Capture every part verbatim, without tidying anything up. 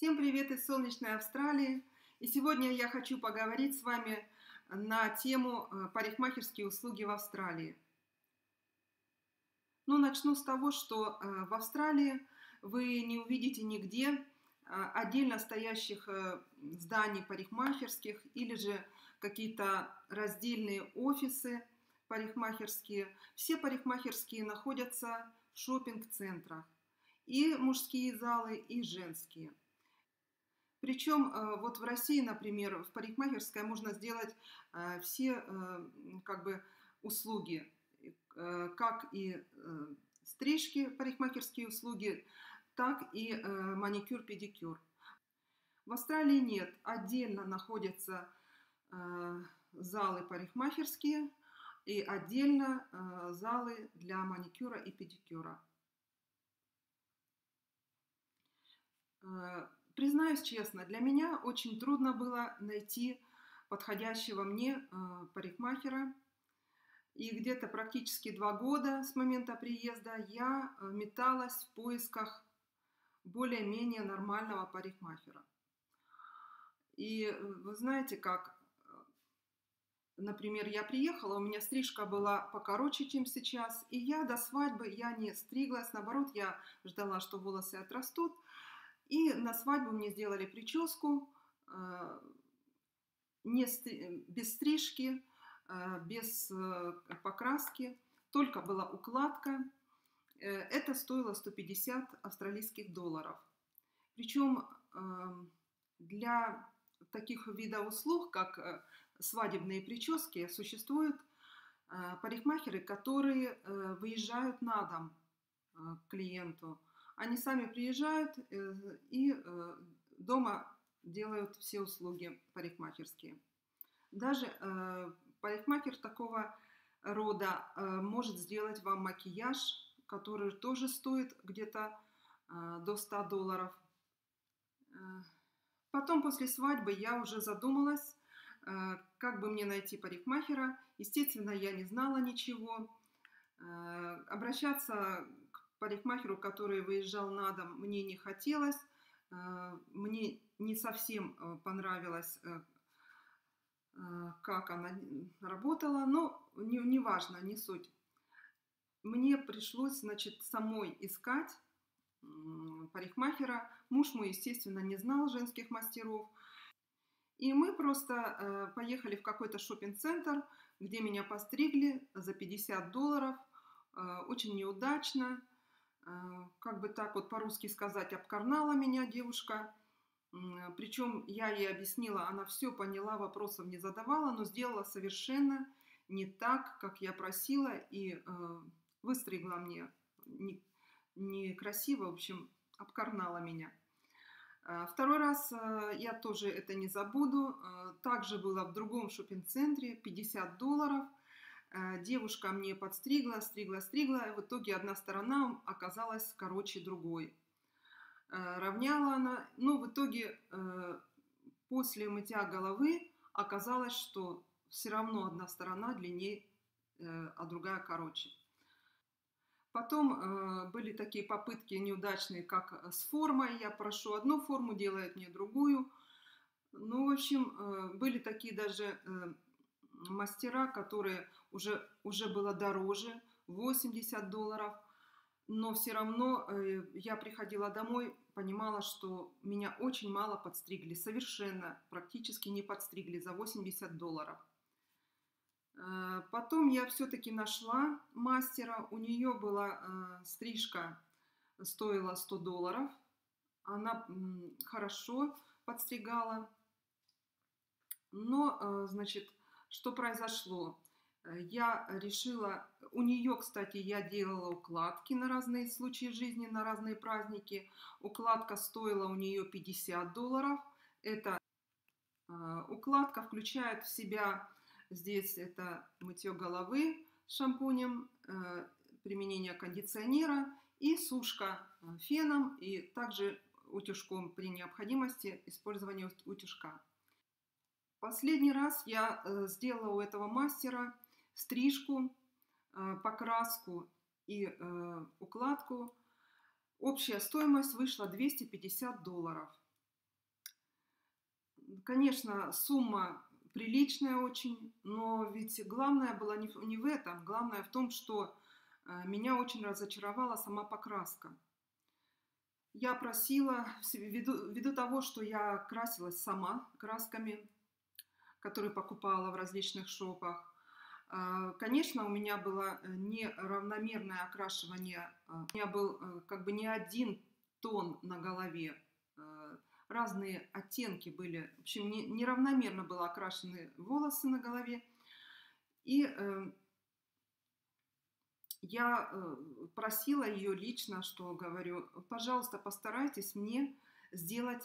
Всем привет из солнечной Австралии! И сегодня я хочу поговорить с вами на тему парикмахерские услуги в Австралии. Ну, начну с того, что в Австралии вы не увидите нигде отдельно стоящих зданий парикмахерских или же какие-то раздельные офисы парикмахерские. Все парикмахерские находятся в шопинг-центрах. И мужские залы, и женские. Причем вот в России, например, в парикмахерской можно сделать все как бы услуги, как и стрижки, парикмахерские услуги, так и маникюр-педикюр. В Австралии нет, отдельно находятся залы парикмахерские и отдельно залы для маникюра и педикюра. Признаюсь честно, для меня очень трудно было найти подходящего мне э, парикмахера. И где-то практически два года с момента приезда я металась в поисках более-менее нормального парикмахера. И вы знаете как, например, я приехала, у меня стрижка была покороче, чем сейчас, и я до свадьбы я не стриглась, наоборот, я ждала, что волосы отрастут. И на свадьбу мне сделали прическу, не, без стрижки, без покраски, только была укладка. Это стоило сто пятьдесят австралийских долларов. Причем для таких видов услуг, как свадебные прически, существуют парикмахеры, которые выезжают на дом к клиенту. Они сами приезжают и дома делают все услуги парикмахерские. Даже парикмахер такого рода может сделать вам макияж, который тоже стоит где-то до ста долларов. Потом, после свадьбы, я уже задумалась, как бы мне найти парикмахера. Естественно, я не знала ничего. Обращаться к парикмахеру, который выезжал на дом, мне не хотелось. Мне не совсем понравилось, как она работала, но не, не важно, не суть. Мне пришлось, значит, самой искать парикмахера. Муж мой, естественно, не знал женских мастеров. И мы просто поехали в какой-то шопинг-центр, где меня постригли за пятьдесят долларов. Очень неудачно. Как бы так вот по-русски сказать, обкарнала меня девушка. Причем я ей объяснила, она все поняла, вопросов не задавала, но сделала совершенно не так, как я просила, и выстригла мне некрасиво, в общем, обкарнала меня. Второй раз я тоже это не забуду. Также было в другом шопинг-центре, пятьдесят долларов. Девушка мне подстригла, стригла, стригла, и в итоге одна сторона оказалась короче другой. Равняла она, но в итоге после мытья головы оказалось, что все равно одна сторона длиннее, а другая короче. Потом были такие попытки неудачные, как с формой. Я прошу одну форму, делает мне другую. Ну, в общем, были такие даже мастера, которые уже, уже было дороже, восемьдесят долларов. Но все равно я приходила домой, понимала, что меня очень мало подстригли. Совершенно, практически не подстригли за восемьдесят долларов. Потом я все-таки нашла мастера. У нее была стрижка, стоила сто долларов. Она хорошо подстригала. Но, значит, что произошло? Я решила, у нее, кстати, я делала укладки на разные случаи жизни, на разные праздники. Укладка стоила у нее пятьдесят долларов. Эта укладка включает в себя, здесь это мытье головы шампунем, применение кондиционера и сушка феном, и также утюжком при необходимости использования утюжка. Последний раз я сделала у этого мастера стрижку, покраску и укладку. Общая стоимость вышла двести пятьдесят долларов. Конечно, сумма приличная очень, но ведь главное было не в, не в этом. Главное в том, что э, меня очень разочаровала сама покраска. Я просила, ввиду, ввиду того, что я красилась сама красками, которые покупала в различных шопах, конечно, у меня было неравномерное окрашивание, у меня был как бы не один тон на голове, разные оттенки были, в общем, неравномерно было окрашены волосы на голове. И я просила ее лично, что говорю, пожалуйста, постарайтесь мне сделать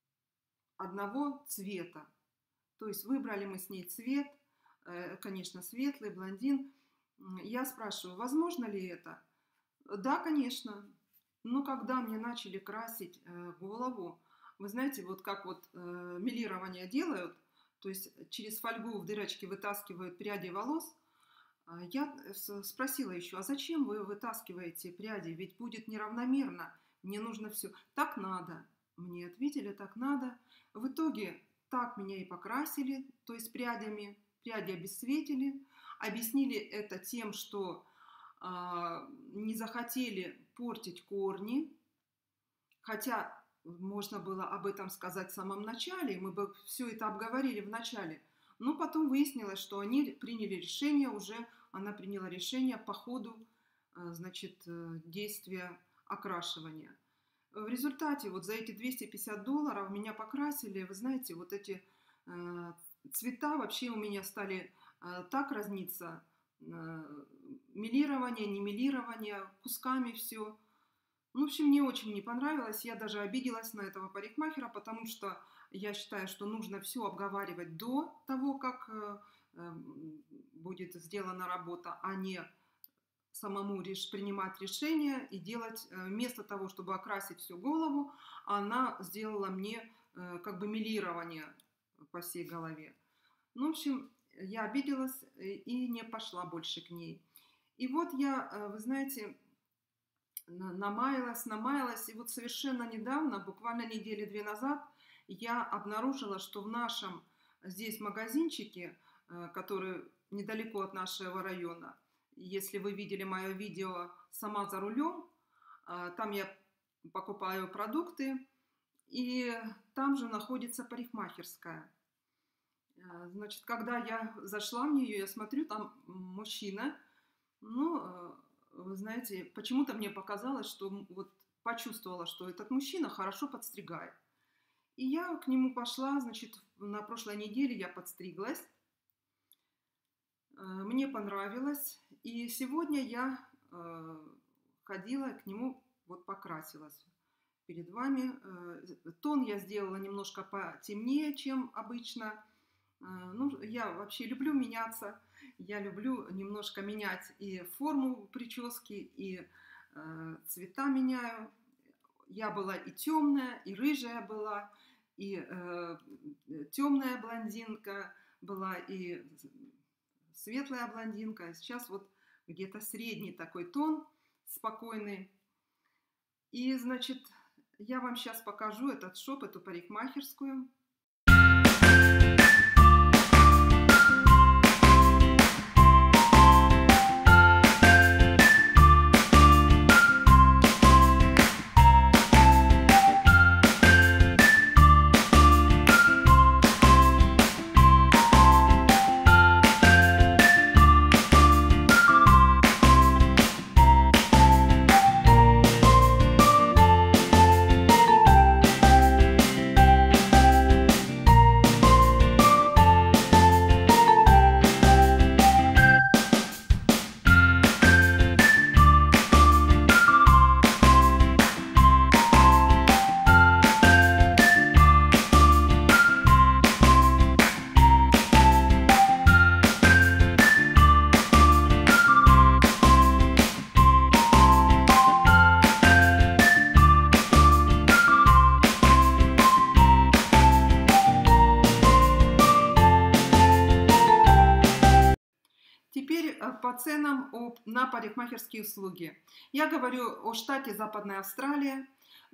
одного цвета. То есть выбрали мы с ней цвет, конечно, светлый, блондин. Я спрашиваю, возможно ли это? Да, конечно. Но когда мне начали красить голову, вы знаете, вот как вот мелирование делают, то есть через фольгу в дырочки вытаскивают пряди волос, я спросила еще, а зачем вы вытаскиваете пряди? Ведь будет неравномерно, мне нужно все. Так надо. Мне ответили, так надо. В итоге так меня и покрасили, то есть прядями. Пряди обесцветили. Объяснили это тем, что э, не захотели портить корни. Хотя можно было об этом сказать в самом начале. Мы бы все это обговорили в начале. Но потом выяснилось, что они приняли решение уже, она приняла решение по ходу, значит, действия окрашивания. В результате вот за эти двести пятьдесят долларов меня покрасили, вы знаете, вот эти э, цвета вообще у меня стали э, так разниться, э, мелирование, не мелирование, кусками все. Ну, в общем, мне очень не понравилось, я даже обиделась на этого парикмахера, потому что я считаю, что нужно все обговаривать до того, как будет сделана работа, а не самому принимать решение и делать, вместо того, чтобы окрасить всю голову, она сделала мне как бы мелирование по всей голове. Ну, в общем, я обиделась и не пошла больше к ней. И вот я, вы знаете, намаялась, намаялась, и вот совершенно недавно, буквально недели две назад, я обнаружила, что в нашем здесь магазинчике, который недалеко от нашего района, если вы видели мое видео «Сама за рулем», там я покупаю продукты, и там же находится парикмахерская. Значит, когда я зашла в нее, я смотрю, там мужчина, ну, вы знаете, почему-то мне показалось, что вот почувствовала, что этот мужчина хорошо подстригает. И я к нему пошла, значит, на прошлой неделе я подстриглась. Мне понравилось. И сегодня я ходила к нему, вот покрасилась перед вами. Тон я сделала немножко потемнее, чем обычно. Ну, я вообще люблю меняться. Я люблю немножко менять и форму прически, и цвета меняю. Я была и темная, и рыжая была, и э, темная блондинка была, и светлая блондинка. Сейчас вот где-то средний такой тон, спокойный. И, значит, я вам сейчас покажу этот шоп, эту парикмахерскую. Теперь по ценам на парикмахерские услуги. Я говорю о штате Западная Австралия.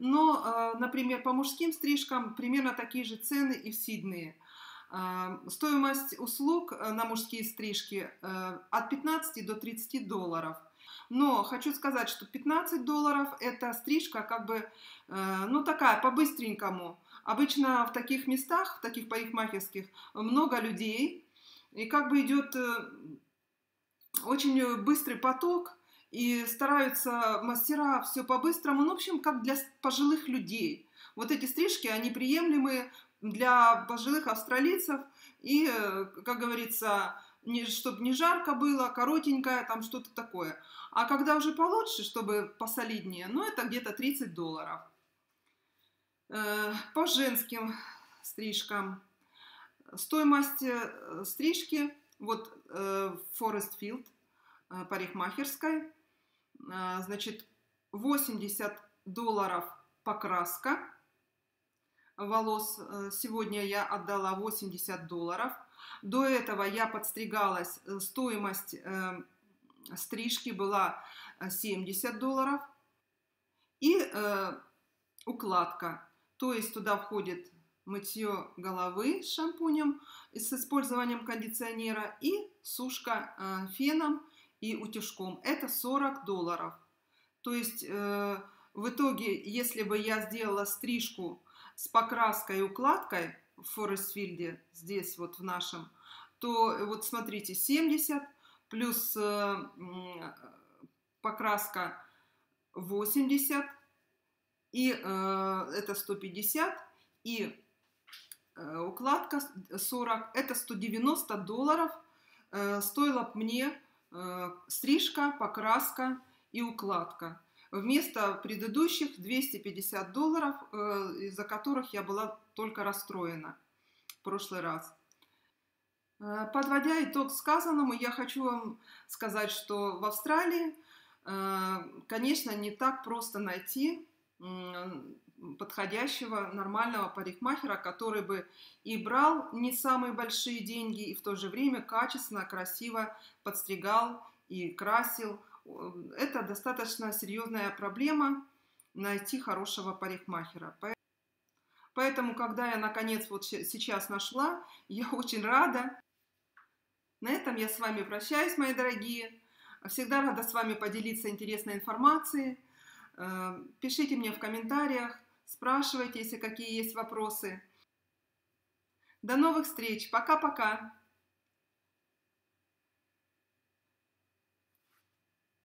Но, э, например, по мужским стрижкам примерно такие же цены и в Сиднее. Э, Стоимость услуг э, на мужские стрижки э, от пятнадцати до тридцати долларов. Но хочу сказать, что пятнадцать долларов это стрижка как бы, э, ну такая, по-быстренькому. Обычно в таких местах, в таких парикмахерских, много людей, и как бы идет э, очень быстрый поток, и стараются мастера все по-быстрому, ну, в общем, как для пожилых людей. Вот эти стрижки, они приемлемые для пожилых австралийцев, и, э, как говорится, не, чтобы не жарко было, коротенькое, там что-то такое. А когда уже получше, чтобы посолиднее, ну, это где-то тридцать долларов. Э, По женским стрижкам. Стоимость э, стрижки, вот э, Forest Field, э, парикмахерской, э, значит, восемьдесят долларов покраска волос. Э, Сегодня я отдала восемьдесят долларов. До этого я подстригалась, э, стоимость э, стрижки была семьдесят долларов. И э, укладка, то есть туда входит мытье головы с шампунем, с использованием кондиционера и сушка э, феном и утюжком. Это сорок долларов. То есть э, в итоге, если бы я сделала стрижку с покраской и укладкой в Форестфилде, здесь вот в нашем, то вот смотрите, семьдесят плюс э, покраска восемьдесят, и э, это сто пятьдесят, и э, укладка сорок, это сто девяносто долларов э, стоила мне э, стрижка, покраска и укладка. Вместо предыдущих двести пятьдесят долларов, э, из-за которых я была только расстроена в прошлый раз. Э, подводя итог сказанному, я хочу вам сказать, что в Австралии, э, конечно, не так просто найти подходящего, нормального парикмахера, который бы и брал не самые большие деньги, и в то же время качественно, красиво подстригал и красил. Это достаточно серьезная проблема найти хорошего парикмахера. Поэтому, когда я наконец вот сейчас нашла, я очень рада. На этом я с вами прощаюсь, мои дорогие. Всегда рада с вами поделиться интересной информацией. Пишите мне в комментариях, спрашивайте, если какие есть вопросы. До новых встреч. Пока-пока.